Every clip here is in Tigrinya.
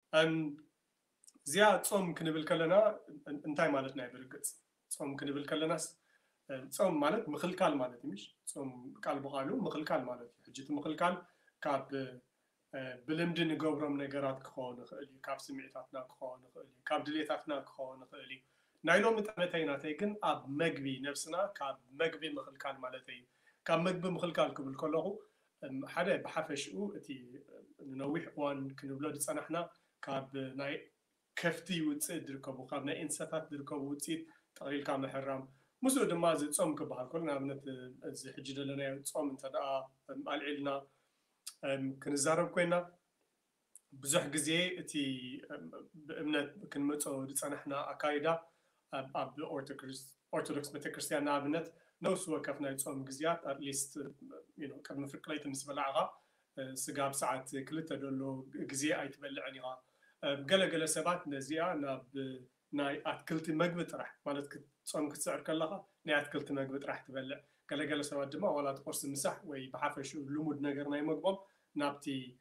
زيا تصوم كنبل كلنا انتاي مالتنا برقص تصوم كنبل كلناس تصوم مالت مخلكال مالتي مش تصوم قال بقالو مخلكال مالتي حجت مخلكال كاب بلمد نقبرم نقرات كخون خالي كاب سمعتاتنا كخون خالي كاب دليتاتنا كخون خالي نايلو متمتيناتي كن اب مغبي نفسنا كاب مغبي مخلكال مالتي كاب مغبي مخلكال كبل كلهو حدا بحفشو اتي نويح وان كنبلو تصنحنا كاب ناي كفتي وتصيد دركبو كاب ناي انساتات دركبو وتصيد تقليل كام حرام مسو دما زي تصوم كبحال كلنا بنت زي حجي لنا تصوم انتدኣ العلنا كنزارب كوينا بزح غزي اتي بامنت كنمصو دصنحنا اكايدا اب اورثودوكس بتكريستيان نابنت نوسو كفنا تصوم غزيات اتليست كم فرقليت نسبلعها سغاب ساعات كلته دلو غزي ايتبلعنيها قلقله سبات نزيا ناب ناي اتكلت مغب طرح مالت تصوم كتسعر كلها ناي اتكلت مغب طرح تبلع قلقله سبات دما ولا تقرص مسح وي بحفش لمود نغير ناي مغبم نابتي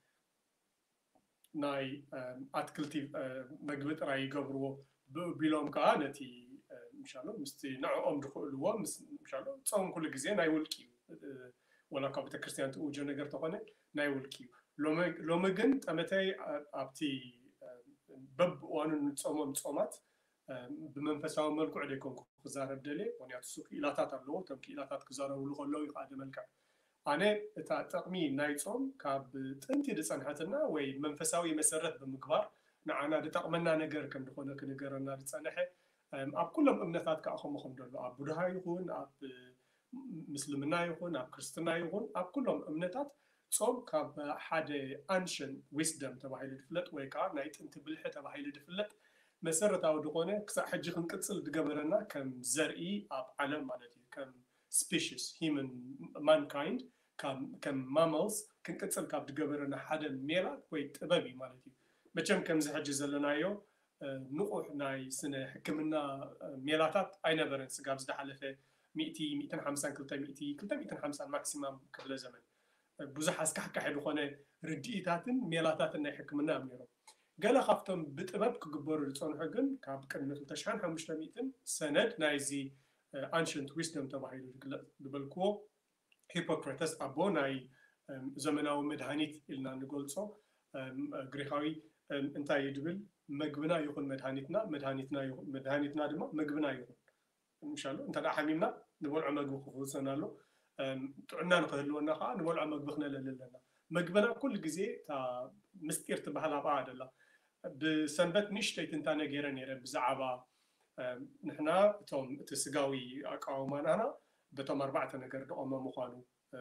ناي اتكلتي مغب طرح يغبرو بيلوم كانتي ان شاء الله مستي نعم دخلوا ان شاء الله تصوم كل غزي ناي ولكي ولا كابتا كريستيان توجو نغير تقونه ناي ولكي لو مغن تمتي ابتي بب وانو تصوم تصومات بمنفساو ملكو عليكم كزارب دلي ونيات سوق إلاتات الله تم إلاتات كزارو لغلو يقعد ملكا أنا تقمي نايتصوم كاب تنتي دصنحتنا وي منفساوي مسرت بمقبار نعنا دتقمنا نجر كم دخونا كنجرنا دصنحه أب كلهم أمنتات كأخم دلو أب بوذا يكون أب مسلمنا يكون أب كريستنا يكون أب كلهم أمنتات صوم كاب حدا ancient wisdom تبع هيل دفلت ويكا نايت انت بالحة تبع هيل دفلت مسرت أو دقونه كسا حجي خنقصل دقبرنا كم زرعي أب عالم مالتي كم species human mankind كم mammals كنقصل كاب دقبرنا حدا ميلاد ويتبابي مالتي بچم كم زي حجي زلنايو نقوح ناي سنة حكمنا ميلاتات أين برن سقاب زد حلفة 200 250 250 ماكسيمم كل زمن بزح اسكحك حد خونه رديتاتن ميلاتاتن ناي حكمنا منيرو قال خافتم بطبب كغبروا صنحو كن كاب قدمت تشحن 500 سند نايزي ancient wisdom تبعيلو دبلكو هيبوكراتس ابو ناي زمناو مدهانيت إلنا نقولصو غريخاوي انتاي يدبل مغبنا يكون مدهانيتنا دما مغبنا يكون ان شاء الله انت دا حميمنا نبلع مغب خفوسنا له طعنا نقهلونا خا نبلع مغبخنا لنا مغبنا كل غزي تا مستير تبهلا بعد لا بسنبت نشتيت انت نغير نيره بزعبا نحنا توم تسقاوي اقاومانا هنا بتوم 4 ነገር ደቆመ ምዃኑ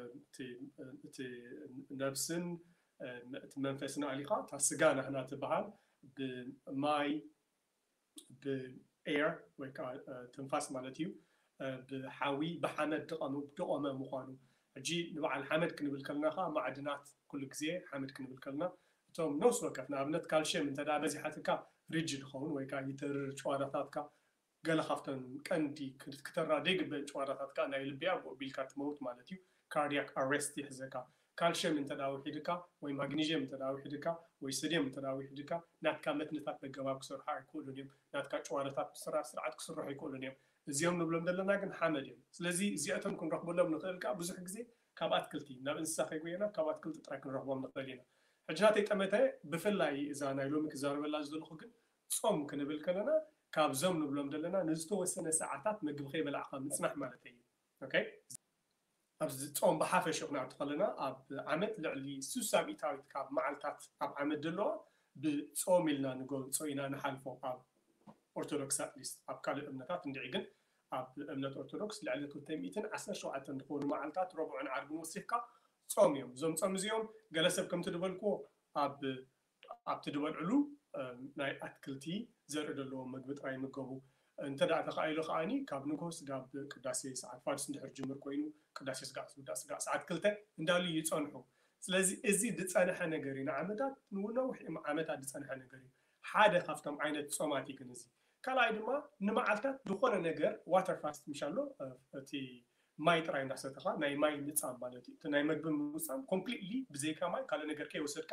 እቲ ነፍስን መንፈስን አሊኻ ታስጋና ህና ትበሃል ብማይ بair ወይ ትንፋስ ማለት እዩ ብሓዊ ብሓመድ ደቆመ ምዃኑ እጂ ንበዓል ሓመድ ክንብል ከለና ማዕድናት ኩሉ ግዜ ሓመድ ክንብል ከለና እቶም ነፍስ ወከፍ ንኣብነት ካልሽየም እንተዳ በዚሓትካ ሪጅድ ኸውን ወይ ይተር ጨዋዳታትካ قال خافتن كندي كترادي قبل شوارعات كان يلبيع بالكات موت مالتيو cardiac arrest يحزكا كالشيم من تداوي حدكا وي مغنيسيوم تداوي حدكا وي صوديوم تداوي حدكا ناتكا متنتات بجواب كسر حار كولونيوم ناتكا شوارعات سرعة كسر راح يكولونيوم زيوم نبلم دلنا كن حامدين سلازي زياتهم كن رحبوا لهم نخلكا بزح غزي كابات كلتي ناب انسا خيغوينا كابات كلت تراك نرحبوا نخلينا حجناتي تمته بفلاي اذا نايلومك زاربلا زدلخو كن صوم كنبل كلنا كابزم نبلم دلنا نزتو وسنة ساعات مجب خيب العقام نسمح مالتي اوكي ابز تصوم بحافش يقنع تخلنا اب عمد لعلي سوسا ميتاويت كاب معلتات اب عمد دلو بتصوم لنا نقول صوينا نحالفو اب اورثودوكس ليست اب كال امنتات ندعيقن اب امنت اورثودوكس لعلي كنتميتن 10 نكون معلتات ربع عرب نوسيكا صوم يوم زوم صوم زيوم جلسب كم تدبلكو اب تدبل علو ناي اتكلتي زرع دلو مغبط راي مغبو انت دا تخايلو خاني كاب نكوس غاب قداسي ساعات فارس ندحر جمر كوينو قداسي سغاس ساعات كلته اندالو يصنحو سلازي ازي دصانحه نغرينا عمدات نونو عمدات دصانحه نغري حاده خافتم عينت صوماتي كنزي كلاي دما نمعلتات دخونه نغر واتر فاست مشالو تي ماي تراي نحستها ناي ماي نصام مالتي تناي مغب مصام كومبليتلي بزيكا ماي كاله نغر كي وسدكا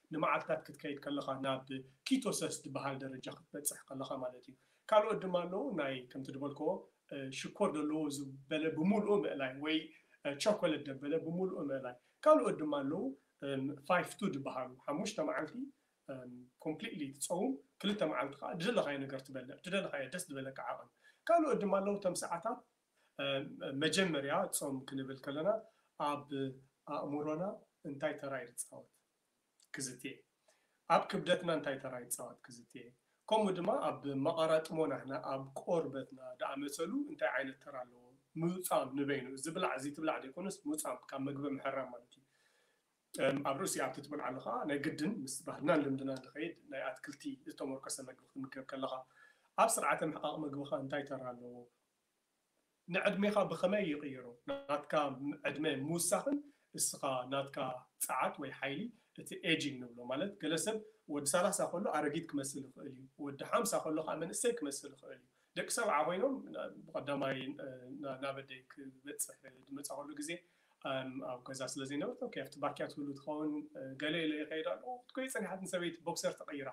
ንመዓልታት ክትከይድ ከለኻ ናብ ኪቶሲስ ዝበሃል ደረጃ ክትበፅሕ ከለኻ ማለት እዩ ካልኦት ድማ ኣለዉ ናይ ከምቲ ድበልክዎ ሽኮር ዘለዎ ዝበለ ብምሉኡ ምእላይ ወይ ቾኮሌት ደበለ ብምሉኡ ምእላይ ካልኦት ድማ ኣለዉ 5-2 ዝበሃሉ 5 መዓልቲ ኮምፕሊትሊ ትፀውም 2 መዓልቲ ከዓ ድደለኻዮ ነገር ትበልዕ ድደለኻዮ ደስ ዝበለካ ዓቐን ካልኦት ድማ ኣለዉ ቶም ሰዓታት መጀመርያ ጾም ክንብል ከለና ኣብ ኣእምሮና እንታይ ተራይ ይፃወት ክዝትየ ኣብ ክብደትና እንታይ ተራይ ይፃወት ክዝትየ ከምኡ ድማ ኣብ መቐራጥሞና ኣብ ቆርበትና ዳኣመሰሉ እንታይ ዓይነት ተራ ኣለዎ ምውፃም ንበይኑ ዝብላዕ እዚ ትብላዕ ደይኮነስ ምውፃም ካብ ምግቢ ምሕራም ማለት እዩ ኣብ ርእሲ ኣብቲ ትበልዓ ኣለኻ ናይ ግድን ምስ ባህልናን ልምድና ንኸይድ ናይ ኣትክልቲ ዝተመርኮሰ ምግቢ ክትምገብ ከለኻ ኣብ ስርዓተ ምሕቃቕ ምግብኻ እንታይ ተራ ኣለዎ ንዕድሜኻ ብኸመይ ይቕይሮ ናትካ ዕድመ ምውሳኽን እስኻ ናትካ ፀዓት ወይ ሓይሊ እቲ ኤጂንግ ንብሎ ማለት ገለ ሰብ ወዲ 30 ከሎ ኣረጊት ክመስል ይኽእል እዩ ወዲ 50 ከሎ ከዓ መንእሰይ ክመስል ይኽእል እዩ ደቂ ሰብዓ ኮይኖም ብቐዳማይ ናበደይ ክበፅሕ ዝመፃኸሉ ግዜ ኣብ ገዛ ስለ ዘይነበርቶ ኣብቲ ባክያ ትህሉ ትኸውን ገለ ኢለ ይኸይድ ኣሎ ትኮይ ፀኒሓት ንሰበይቲ ቦክሰር ተቐይራ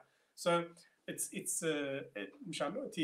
ምሻሎ እቲ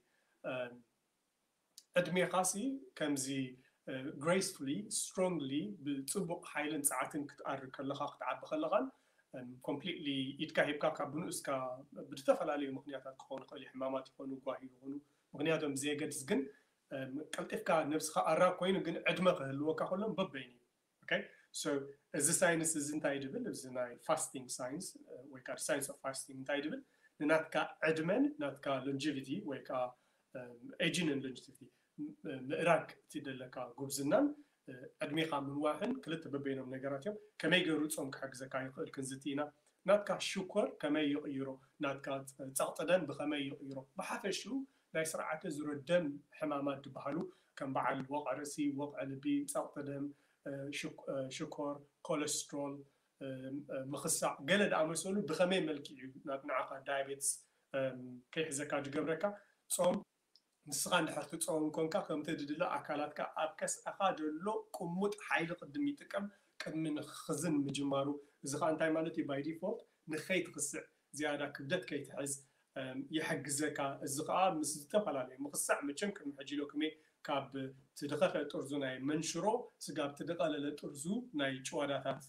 ዕድሜኻሲ ከምዚ gracefully strongly ብፅቡቕ ሓይልን ፀዓትን ክትኣርግ ከለኻ ክትዓቢ ከለኻን completely ይትካሂብካ ካብ ብንኡስካ ብዝተፈላለዩ ምክንያታት ክኾኑ ይኽእል ሕማማት ይኾኑ ጓሂ ይኾኑ ምክንያቶም ብዘየገድስ ግን ቀልጢፍካ ነብስኻ ኣራብ ኮይኑ ግን ዕድመ ክህልወካ ከሎም በበይኒ okay so እዚ ሳይንስ እዚ እንታይ ድብል እዚ ናይ ፋስቲንግ ሳይንስ ወይ ከዓ ሳይንስ ኦፍ ፋስቲንግ እንታይ ድብል ንናትካ ዕድመን ናትካ longevity ወይ ከዓ ኤጂን longevity ምእራግ ትደለካ ጉብዝናን ዕድሜኻ ምንዋሕን ክልተ በበይኖም ነገራት እዮም ከመይ ገይሩ ጾም ክሕግዘካ ይኽእል ክንዝቲና ናትካ ሽኮር ከመይ ይቕይሮ ናትካ ፀቕጥደን ብኸመይ ይቕይሮ ብሓፈሹ ናይ ስርዓተ ዝረደም ሕማማት ዝበሃሉ ከም በዓል ወቕዒ ርእሲ ወቕዒ ልቢ ፀቕጥደም ሽኮር ኮሌስትሮል ምኽሳዕ ገለ ዳኣመሰሉ ብኸመይ መልክዕ እዩ ንዓኻ ዳያቤትስ ከይሕዘካ ዝገብረካ ጾም ንስኻ እንድሕር ትፀውም ኮንካ ከምቲ ድድለ ኣካላትካ ኣብ ከስዓኻ ደሎ ቁሙጥ ሓይሊ ቅድም ይጥቀም ቅድሚ ንኽዝን ምጅማሩ እዚ ከዓ እንታይ ማለት እዩ ባይ ዲፎልት ንኸይትኽስዕ ዝያዳ ክብደት ከይትሕዝ ይሕግዘካ እዚ ከዓ ምስ ዝተፈላለዩ ምኽሳዕ መቸም ቅድሚ ሕጂ ሎክሜ ካብ ትድኸፈ ጥርዙ ናይ መንሽሮ ስጋብ ትደቐለለ ጥርዙ ናይ ጭዋዳታት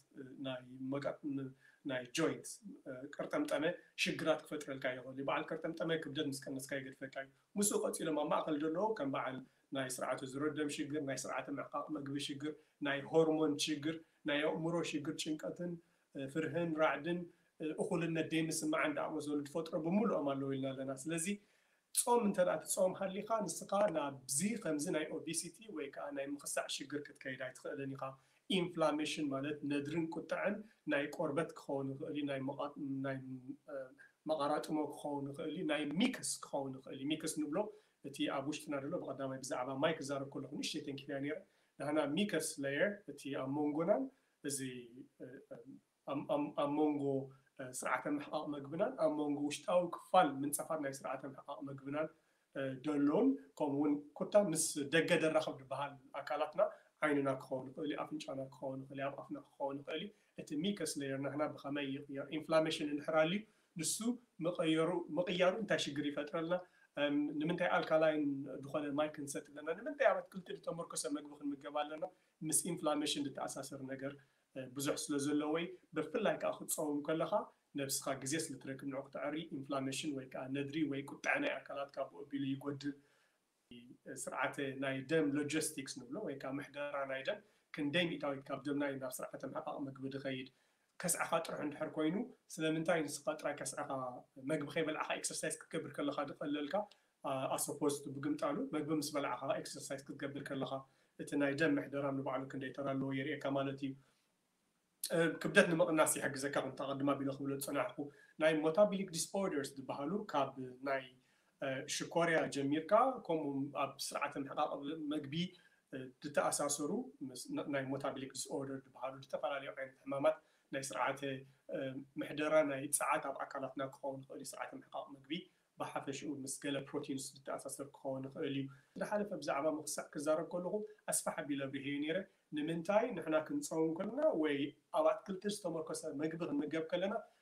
ናይ ጆይንት ቅርጠምጠመ ሽግራት ክፈጥረልካ ይኽእል እዩ በዓል ቅርጠምጠመ ክብደት ምስ ቀነስካ ይገድፈካ እዩ ምስኡ ቀፂሎም ኣብ ማእኸል ዘለዎ ከም በዓል ናይ ስርዓተ ዝረደም ሽግር ናይ ስርዓተ ምሕቃቕ ምግቢ ሽግር ናይ ሆርሞን ሽግር ናይ ኣእምሮ ሽግር ጭንቀትን ፍርህን ራዕድን እኹልነት ደይምስማዕን ዳኣመሰሉ ዝፈጥሮ ብምሉኦም ኣለዉ ኢልና ኣለና ስለዚ ጾም እንተደኣ ትጾም ሃሊኻ ንስኻ ናብዚ ከምዚ ናይ ኦቤሲቲ ወይ ከዓ ናይ ምኽሳዕ ሽግር ክትከይድ ኣይትኽእልን ኢኻ ኢንፍላሜሽን ማለት ነድርን ቁጥዕን ናይ ቆርበት ክኸውን ይኽእል እዩ ናይ መቐራጥሞ ክኸውን ይኽእል እዩ ናይ ሚክስ ክኸውን ይኽእል እዩ ሚክስ ንብሎ እቲ ኣብ ውሽጥና ደሎ ብቐዳማይ ብዛዕባ ማይ ክዛረብ ከለኹ ንእሽተይ ተንኪፍያ ነይረ ንሕና ሚክስ ሌየር እቲ ኣብ መንጎናን እዚ ኣብ መንጎ ስርዓተ ምሕቃቕ ምግብናን ኣብ መንጎ ውሽጣዊ ክፋል ምንፀፋት ናይ ስርዓተ ምሕቃቕ ምግብናን ደሎን ከምኡውን ኩታ ምስ ደገ ደራኸብ ዝበሃል ኣካላትና ዓይንና ክኸውን ይኽእል እዩ ኣፍንጫና ክኸውን ይኽእል እዩ ኣብ ኣፍና ክኸውን ይኽእል እዩ እቲ ሚከስ ሌየር ንሕና ብኸመይ ይቕየር ኢንፍላሜሽን እንድሕር ሃልዩ ንሱ ምቕያሩ እንታይ ሽግር ይፈጥረልና ንምንታይ ኣልካላይን ዝኾነ ማይ ክንሰጥ ኣለና ንምንታይ ኣብ ኣትክልቲ ዝተመርኮሰ ምግቢ ክንምገብ ኣለና ምስ ኢንፍላሜሽን ዝተኣሳሰር ነገር ብዙሕ ስለ ዘሎ ወይ ብፍላይ ከዓ ክትፀውም ከለኻ ነብስኻ ግዜ ስለ ትረክብ ንዑ ክትዕሪ ኢንፍላሜሽን ወይ ከዓ ነድሪ ወይ ቁጣዕ ናይ ኣካላትካ ብኣቢሉ ይጎድል ስርዓተ ናይ ደም ሎጂስቲክስ ንብሎ ወይ ከዓ ምሕደራ ናይ ደም ክንደይ ሚእታዊት ካብ ደምና ናብ ስርዓተ ምሕቃቕ ምግቢ ድኸይድ ከስዓኻ ጥራሕ እንድሕር ኮይኑ ስለምንታይ ንስኻ ጥራይ ከስዓኻ ምግቢ ከይበልዓኻ ኤክሰርሳይዝ ክትገብር ከለኻ ድቐለልካ ኣሰፖዝቱ ብግምጣሉ ምግቢ ምስ በልዓኻ ኤክሰርሳይዝ ክትገብር ከለኻ እቲ ናይ ደም ምሕደራ ንባዕሉ ክንደይ ተራ ኣለዎ የርእየካ ማለት እዩ ክብደት ንምቕናስ ይሕግዘካ ክንተቐድማ ቢሎ ክብሎ ዝፀናሕኩ ናይ ሜታቦሊክ ዲስኦርደርስ ዝበሃሉ ካብ ናይ ሽኮርያ ጀሚርካ ከምኡ ኣብ ስርዓተ ምሕቃቕ ምግቢ ዝተኣሳሰሩ ናይ ሜታቦሊክ ዲስኦርደር ዝበሃሉ ዝተፈላለዩ ዓይነት ሕማማት ናይ ስርዓተ ምሕደራ ናይ ፀዓት ኣብ ኣካላትና ክኸውን ይኽእል እዩ ስርዓተ ምሕቃቕ ምግቢ ብሓፈሽኡ ምስ ገለ ፕሮቲንስ ዝተኣሳሰር ክኸውን ይኽእል እዩ ዝሓለፈ ብዛዕባ ምኽሳዕ ክዛረብ ከለኹ ኣስፋሕ ኣቢለ ብሄዩ ነይረ ንምንታይ ንሕና ክንፀውም ከለና ወይ ኣብ ኣትክልቲ ዝተመርኮሰ ምግቢ ክንምገብ ከለና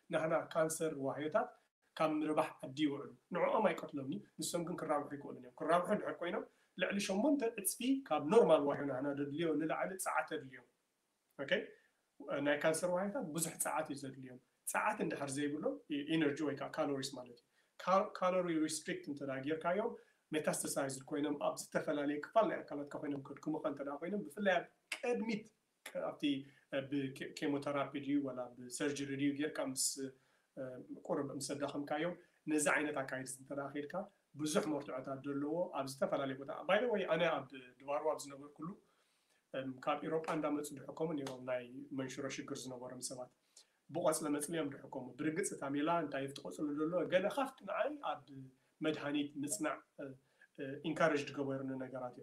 نحنا كانسر وهيتات كم ربح عدي وعلو نوعهم ما يقتلوني نسهم كن كرام يقولون كرام حن حكوينا لعلي شمونت اتسبي كاب نورمال وهنا أنا اليوم نلعب ساعات اليوم أوكي ناي كانسر وهيتات بزح ساعات يزد اليوم ساعات عند حرزي بلو إنرجي ويكا كالوريز مالتي كالوري ريستريكت انت داغير كايوم ميتاستاسايز كوينم ابز تفلالي كفالنا كانت كوينم كدكم انت دا كوينم بفلا قدميت ابتي بكيموثيرابي دي ولا بسيرجري دي غير كامس قرب مسدخم كايوم نزع عينت اكايد انت داخيلكا بزح مرتعات دلو ابز تفلالي بوتا باي ذا واي انا اب دوارو ابز نبر كله كاب اوروبا اندامت دحكم نيوم ناي منشور شجر زنبر مسبات بقص لمثليهم دحكم برقص تاميلا انت يفتقصل دلو قال خفت معي اب مدهانيت نصنع انكارج تقبرنا نجاراتهم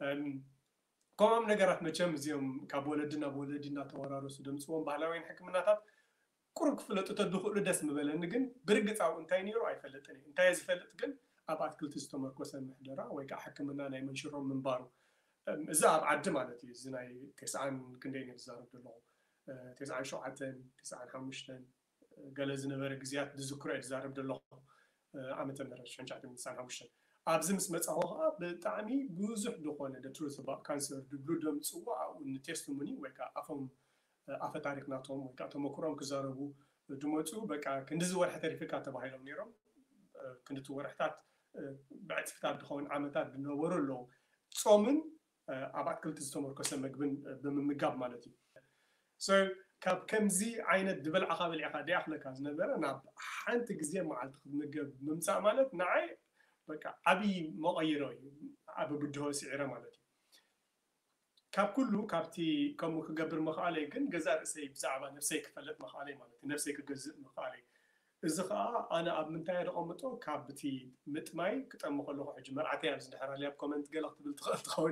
كم نجارات مچم زيهم كابولدنا بولدنا تورارس دمصوم ባህላዊን ሕክምናታት ቁርቅ ፍለጥ ተድኹሉ ደስ ምበለን ግን ብርግጻው እንታይ ነይሩ አይፈልጥኒ እንታይ ዝፈልጥ ግን ኣብ ኣትክልቲ ዝተመርኮሰ ምሕደራ ወይ ከዓ ሕክምና ናይ መንሽሮም ምንባሩ እዛ ኣብ ዓዲ ማለት እዩ እዚ ናይ 90 ክንደይ ነው ዝዛረብ ደሎ 97 95 ገለ ዝነበረ ግዝያት ዝዝክሮ ዝዛረብ ደሎ ዓመተ ምህረት 1995 ኣብዚ ምስ መጻኹ ብጣዕሚ ብዙሕ ዝኾነ the truth about cancer ድብሉ ደምጽዋ او ቴስቲሞኒ ወይ ከዓ ኣፈ ታሪክናቶም ወይ ከዓ ተመክሮም ክዛረቡ ድመጹ በቃ ክንዲ ዝወርሐ ተሪፍካ ተባሂሎም ነይሮም ክንዲ ትወርሕታት ብዕጽፍታት ድኸውን ዓመታት ድነበሩ ኣለዉ ጾምን ኣብ ኣትክልቲ ዝተመርኮሰ ምግብን ብምምጋብ ማለት እዩ so ካብ ከምዚ ዓይነት ድበልዓኻ በልዓኻ ዲኣኽለካ ዝነበረ ናብ ሓንቲ ግዜ መዓልቲ ክትምገብ ምምጻእ ማለት ንዓይ በቃ ዓቢ መቐይሮ እዩ ዓቢ ብድሆ ስዒረ ማለት እዩ ካብ ኩሉ ካብቲ ከምኡ ክገብር መኽኣለይ ግን ገዛ ርእሰይ ብዛዕባ ነፍሰይ ክፈለጥ መኽኣለይ ማለት እዩ ነፍሰይ ክገዝእ መኽኣለይ እዚ ከዓ ኣነ ኣብ ምንታይ ደቐምጦ ካብቲ ምጥማይ ክጠሙ ከለኹ ሕጂ መርዓተይ ኣብ ዝድሕራልያ ኮመንት ገለ ክትብል ትኽእል ትኸውን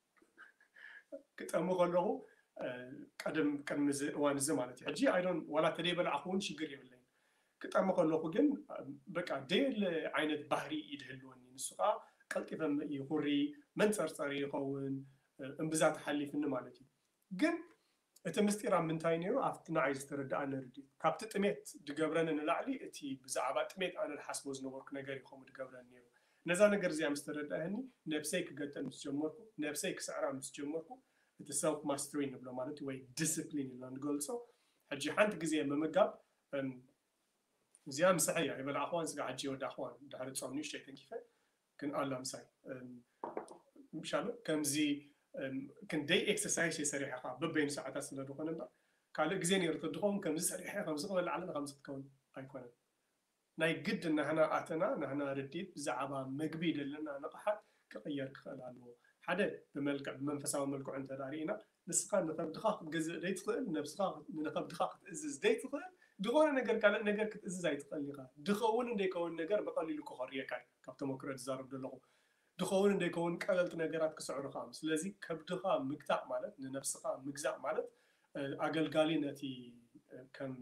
ክጠሙ ከለኹ ቀደም እዋን እዚ ማለት እዩ ሕጂ ኣይዶን ዋላ ተደይበልዓኹ እውን ሽግር የብለይን ክጠሙ ከለኹ ግን በቃ ደል ዓይነት ባህሪ ይድህልወኒ ንሱ ከዓ ቀልጢፈ ይኹሪ መንፀርፀሪ ይኸውን እንብዛት ሓሊፍኒ ማለት እዩ ግን እቲ ምስጢር ኣብ ምንታይ ነይሩ ኣብቲ ንዓይ ዝተረዳእነ ርድኢት ካብቲ ጥሜት ድገብረኒ ንላዕሊ እቲ ብዛዕባ ጥሜት ኣነ ዝሓስቦ ዝነበርኩ ነገር እዩ ከምኡ ድገብረኒ ነይሩ ነዛ ነገር እዚኣ ምስ ተረዳእኒ ነብሰይ ክገጠም ምስ ጀመርኩ ነብሰይ ክስዕራ ምስ ጀመርኩ እቲ ሰልፍ ማስተሪ ንብሎ ማለት ወይ ዲስፕሊን ኢልና ንገልፆ ሕጂ ሓንቲ ግዜ ምምጋብ እዚኣ ምስሐ እያ ይበልዓኽዋን ስጋ ሕጂ ይወዳ ኣኽዋን ድሕሪ ፆም ንእሽተይ ተንኪፈ ግን ኣላ ምሳይ ምሻሎ ከምዚ ክንደይ ኤክሰርሳይዝ የሰሪሕኻ በበይኑ ሰዓታት ስለ ዝኾነ እምበር ካልእ ግዜ ነይሩ ተድኸውን ከምዚ ሰሪሐ ከምዚ ክበል ዓለና ከምዚ ክትከውን ኣይኮነን ናይ ግድ ናህና ኣተና ናህና ርዲት ብዛዕባ ምግቢ ደለና ንቕሓት ክቕየር ክኽእል ኣለዎ ሓደ ብመልክዕ ብመንፈሳዊ መልክዑ እንተዳሪእና ንስኻ ንከብድኻ ክትገዝእ ደይትኽእል ነብስኻ ንከብድኻ ክትእዝዝ ደይትኽእል ድኾነ ነገር ካልእ ነገር ክትእዝዝ ኣይትኽእል ኢኻ ድኸውን እንደይከውን ነገር በቐሊሉ ክኸርየካ ካብ ተመክሮ ዝዛረብ ዘለኹ ድኸውን እንደይከውን ቀለልቲ ነገራት ክስዕሩኻ ስለዚ ከብድኻ ምግታእ ማለት ንነብስኻ ምግዛእ ማለት ኣገልጋሊ ነቲ ከም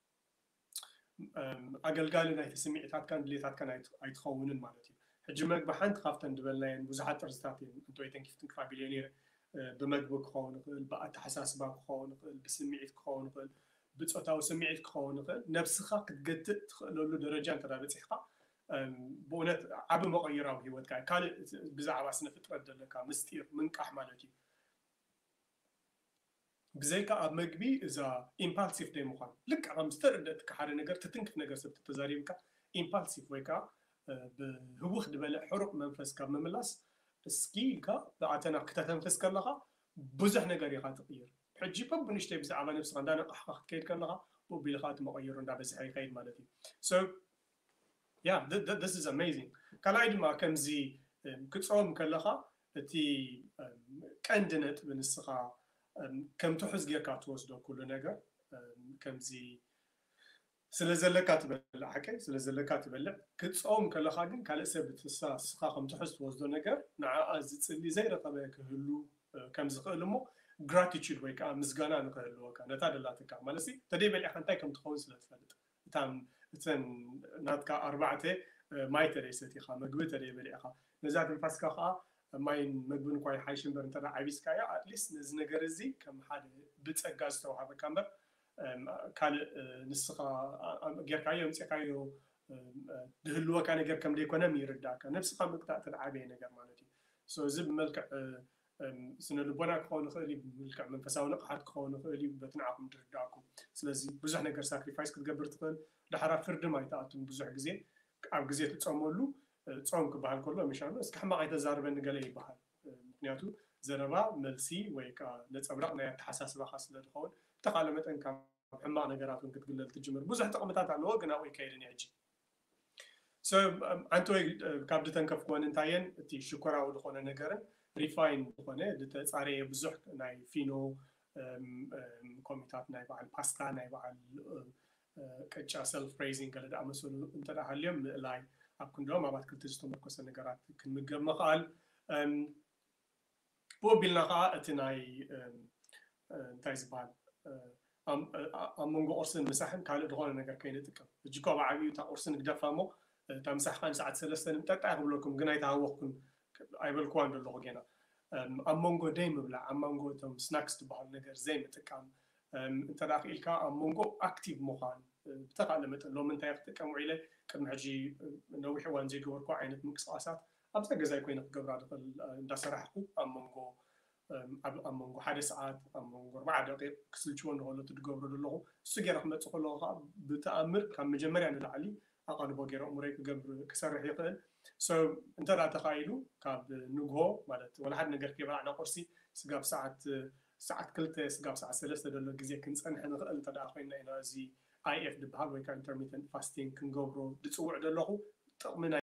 ኣገልጋሊ ናይቲ ስምዒታትካን ድሌታትካን ኣይትኸውንን ማለት እዩ ሕጂ መግቢ ሓንቲ ካብተን ድበልናየን ብዙሓት ጥርዝታት እየን እንተወይ ተንኪፍትን ክፋቢል እየ ነይረ ብምግቢ ክኸውን ይኽእል ብኣተሓሳስባ ክኸውን ይኽእል ብስምዒት ክኸውን ይኽእል ብፆታዊ ስምዒት ክኸውን ይኽእል ነብስኻ ክትገትእ ትኽእለሉ ደረጃ እንተዳ በፂሕካ ብእውነት ዓቢ መቐይራዊ ሂወትካ ካልእ ብዛዕባ ስነ ፍጥረት ዘለካ ምስጢር ምንቃሕ ማለት እዩ ብዘይካ ኣብ መግቢ እዛ ኢምፓልሲቭ ደይምዃን ልክዕ ከም ዝተረድእትካ ሓደ ነገር ትትንክፍ ነገር ሰብ ተዛሪብካ ኢምፓልሲቭ ወይ ከዓ ብህውኽ ድበልዕ ሕሩቕ መንፈስ ካብ ምምላስ እስኪ ኢልካ ብኣተና ክተተንፍስ ከለኻ ብዙሕ ነገር ኢኻ ትቕይር ሕጂ በብንእሽተይ ብዛዕባ ነብስኻ እንዳነቕሕካ ክትከይድ ከለኻ በቢልኻ እቲ መቐይሮ እንዳበዝሐ ይኸይድ ማለት እዩ so yeah this is amazing ካልኣይ ድማ ከምዚ ክጾም ከለኻ እቲ ቀንዲ ነጥቢ ንስኻ ከም ትሑዝ ጌርካ ትወስዶ ኩሉ ነገር ከምዚ ስለዘለካ ትበልዕ ሓቀይ ስለዘለካ ትበልዕ ክጾም ከለኻ ግን ካልእ ሰብ ስኻ ከም ትሑዝ ትወስዶ ነገር ንዓኣ ዝፅሊ ዘይረኸበ ክህሉ ከም ዝኽእል እሞ gratitude ወይ ከዓ ምስጋና ንክህልወካ ነታ ደላትካ ማለት ተደይበልዕኻ እንታይ ከም ትኸውን ስለትፈልጥ እተን ናትካ ኣርባዕተ ማይ ተደይሰቲኻ ምግቢ ተደይበልዕኻ ነዛ ትንፋስካ ከዓ ማይን ምግብን እኳ ይሓይሽ እምበር እንተዳ ዓቢስካያ ኣትሊስት ነዚ ነገር እዚ ከም ሓደ ብፀጋ ዝተዋሃበካ እምበር ካልእ ንስኻ ጌርካዮ ምፅካዮ ድህልወካ ነገር ከም ደይኮነም ይርዳእካ ነብስኻ ምቅጣዕ ተዓበየ ነገር ማለት እዩ እዚ ብመልክዕ ስነ ልቦና ክኸውን ይኽእል እዩ ብመልክዕ መንፈሳዊ ንቕሓት ክኸውን ይኽእል እዩ በቲ ንዓኹም ትርዳእኩም ስለዚ ብዙሕ ነገር ሳክሪፋይስ ክትገብር ትኽእል ድሓራ ፍርዲ ማይተኣቱን ብዙሕ ግዜ ኣብ ግዜ ትፀመሉ ጾም ክበሃል ከሎ ምሻሎ እስኪ ሕማቕ ኣይተዛርበኒ ገለ ይበሃል ምክንያቱ ዘረባ መልሲ ወይ ከዓ ነፀብራቕ ናይ ኣተሓሳስባኻ ስለ ዝኸውን ተኻለ መጠን ካብ ሕማቕ ነገራት እውን ክትግለል ትጅምር ብዙሕ ጥቕምታት ኣለዎ ግን ኣብኡ ይከይድን ሕጂ ኣንተ ወይ ካብ ድተንከፍክወን እንታየን እቲ ሽኮራዊ ዝኾነ ነገርን ሪፋይን ዝኾነ ዝተፃረየ ብዙሕ ናይ ፊኖ ኮሚታት ናይ በዓል ፓስታ ናይ በዓል ቅጫ ሰልፍ ሬይዚንግ ገለ ዝኣመሰሉ እንተደኣ ሃልዮም ምእላይ ኣብ ክንዶም ኣብ ኣትክልቲ ዝተመርኮሰ ነገራት ክንምገብ ምኽኣል ብወቢልና ከዓ እቲ ናይ እንታይ ዝበሃል ኣብ መንጎ ቁርስን ምሳሕን ካልእ ዝኾነ ነገር ከይንጥቀም ሕጂ እኳ ብዓብዩ እታ ቁርሲ ንግደፋ እሞ እታ ምሳሕካ ንሰዓት 3 ምጠጣ ይኽብለኩም ግን ኣይተሃወኽኩም ኣይበልክዋን ዘለኹ ጌና ኣብ መንጎ ደይ ምብላዕ ኣብ መንጎ እቶም ስናክስ ዝበሃሉ ነገር ዘይምጥቃም እንተደኣ ክኢልካ ኣብ መንጎ ኣክቲቭ ምዃን ብተኻለ መጠን ሎሚ እንታይ ክጥቀም ውዒለ ቅድሚ ሕጂ ነዊሕ እዋን ዘይገበርኩ ዓይነት ምንቅስቓሳት ኣብዛ ገዛይ ኮይነ ክገብራ ድኽእል እንዳሰራሕኩ ኣብ መንጎ 1 ሰዓት ኣብ መንጎ 4 ደቂቕ ክስልችዎ ንኽእሎ ትገብሮ ዘለኹ እሱ ገይረ ክመፅእ ከለኹ ከዓ ብተኣምር ካብ መጀመርያ ንላዕሊ ኣቓልቦ ገይረ እሙረይ ክሰርሕ ይኽእል እንተደኣ ተኻኢሉ ካብ ንግሆ ማለት ወላ ሓደ ነገር ከይበላዕና ቁርሲ ስጋብ ሰዓት 2 ስጋብ ሰዓት 3 ዘሎ ግዜ ክንፀንሐ ንኽእል እንተደኣ ኮይና ኢና እዚ IF ዝበሃል ወይ ከዓ ኢንተርሚተንት ፋስቲንግ ክንገብሮ ዝፅውዕ ዘለኹ ጥቕሚ